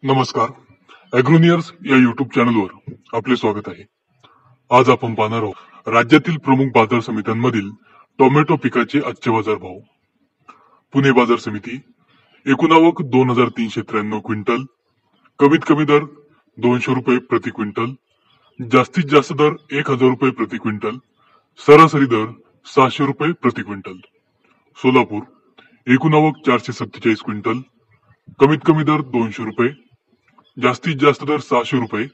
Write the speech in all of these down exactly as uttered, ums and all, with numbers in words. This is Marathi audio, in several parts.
नमस्कार. ॲग्रोनियर्स या युट्यूब चॅनलवर आपले स्वागत आहे. आज आपण पाहणार आहोत राज्यातील प्रमुख बाजार समित्यांमधील टोमॅटो पिकाचे आजचे बाजार भाव. पुणे बाजार समिती एकूण आवक दोन हजार तीनशे त्र्याण्णव क्विंटल, कमीत कमी दर दोनशे रुपये प्रति क्विंटल, जास्तीत जास्त दर एक हजार रुपये प्रति क्विंटल, सरासरी दर सहाशे रुपये प्रति क्विंटल. सोलापूर एकूण आवक चारशे सत्तेचाळीस क्विंटल, कमीत कमी दर दोनशे रुपये, जास्तीत जास्त दर सहाशे रुपये,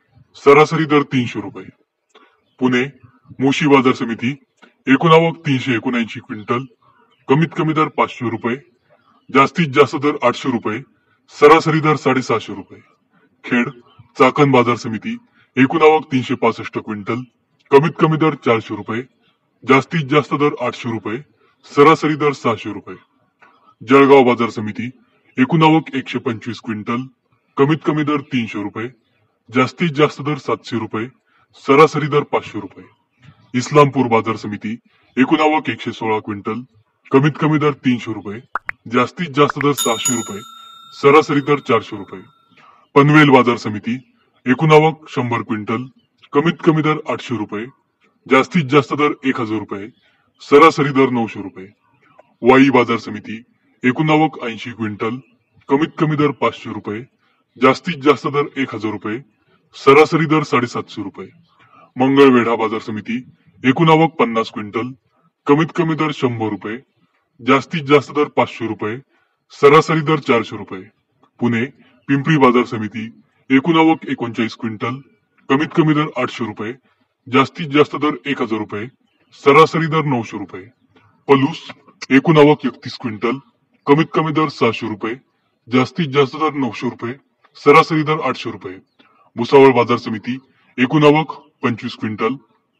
सरासरी दर तीनशे रुपये. पुणे मोशी बाजार समिती एकूण आवक तीनशे एकोणऐंशी क्विंटल, कमीत कमी दर पाचशे रुपये, जास्तीत जास्त दर आठशे रुपये, सरासरी दर साडेसहाशे रुपये. खेड चाकण बाजार समिती एकूण आवक तीनशे पासष्ट क्विंटल, कमीत कमी दर चारशे रुपये, जास्तीत जास्त दर आठशे रुपये, सरासरी दर सहाशे रुपये. जळगाव बाजार समिती एकूण आवक एकशे पंचवीस क्विंटल, कमीत कमी दर तीनशे रुपये, जास्तीत जास्त दर सातशे रुपये, सरासरी दर पाचशे रुपये. इस्लामपूर बाजार समिती एकूण आवक एकशे सोळा क्विंटल, कमीत कमी दर तीनशे रुपये, जास्तीत जास्त दर सहाशे रुपये, सरासरी दर चारशे रुपये. पनवेल बाजार समिती एकूण आवक शंभर क्विंटल, कमीत कमी दर आठशे रुपये, जास्तीत जास्त दर एक हजार रुपये, सरासरी दर नऊशे रुपये. वाई बाजार समिती एकूण आवक ऐंशी क्विंटल, कमीत कमी दर पाचशे रुपये, जास्तीत जास्त दर एक हजार रुपये, सरासरी दर साडेसातशे रुपये. मंगळवेढा बाजार समिती एकूण आवक पन्नास क्विंटल, कमीत कमी दर शंभर रुपये, जास्तीत जास्त दर पाचशे रुपये, सरासरी दर चारशे रुपये. पुणे पिंपरी बाजार समिती एकूण आवक एकोणचाळीस क्विंटल, कमीत कमी दर आठशे रुपये, जास्तीत जास्त दर एक हजार रुपये, सरासरी दर नऊशे रुपये. पलूस एकूण आवक एकतीस क्विंटल, कमीत कमी दर सहाशे रुपये, जास्तीत जास्त दर नऊशे रुपये, सरासरी दर आठशे रुपये. भुसावळ बाजार समिती एकूण आवक पंचवीस क्विंटल,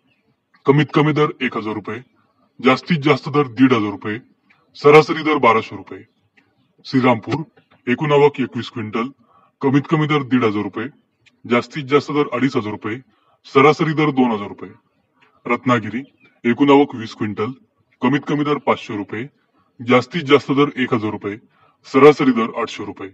कमीत कमी दर एक हजार रुपये, जास्तीत जास्त दर दीड हजार रुपये, सरासरी दर बाराशे रुपये. श्रीरामपूर एकूण आवक एकवीस क्विंटल, कमीत कमी दर दीड हजार रुपये, जास्तीत जास्त दर अडीच हजार रुपये, सरासरी दर दोन हजार रुपये. रत्नागिरी एकूण आवक वीस क्विंटल, कमीत कमी दर पाचशे रुपये, जास्तीत जास्त दर एक हजार रुपये, सरासरी दर आठशे रुपये.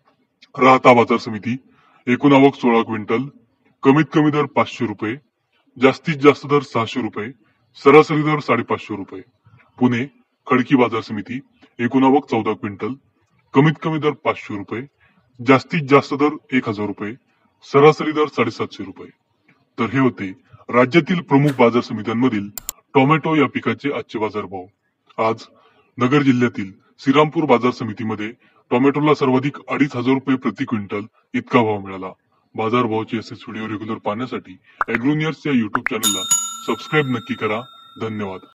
राहता बाजार समिती एकूण आवक सोळा क्विंटल, कमीत कमी दर पाचशे रुपये, जास्तीत जास्त दर सहाशे रुपये, सरासरी दर साडेपाचशे रुपये. पुणे खडकी बाजार समिती एकूण आवक चौदा क्विंटल, कमीत कमी दर पाचशे रुपये, जास्तीत जास्त दर एक हजार रुपये, सरासरी दर साडेसातशे रुपये. तर हे होते राज्यातील प्रमुख बाजार समित्यांमधील टोमॅटो या पिकाचे आजचे बाजार भाव. आज नगर जिल्ह्यातील श्रीरामपूर बाजार समितीमध्ये टोमॅटोला सर्वाधिक अडीच हजार रुपये प्रति क्विंटल इतका भाव मिळाला. बाजार भावाचे असेच व्हिडिओ रेग्युलर पाहण्यासाठी ॲग्रोनियर्स या युट्यूब चॅनलला सबस्क्राईब नक्की करा. धन्यवाद.